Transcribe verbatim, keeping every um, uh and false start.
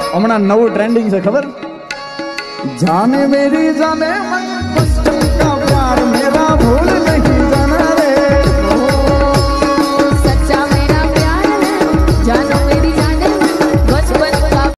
હમણાં નવું ટ્રેન્ડિંગ છે ખબર? જાને મેરી જાને મન કા પ્યાર મેરા ભૂલ નહીં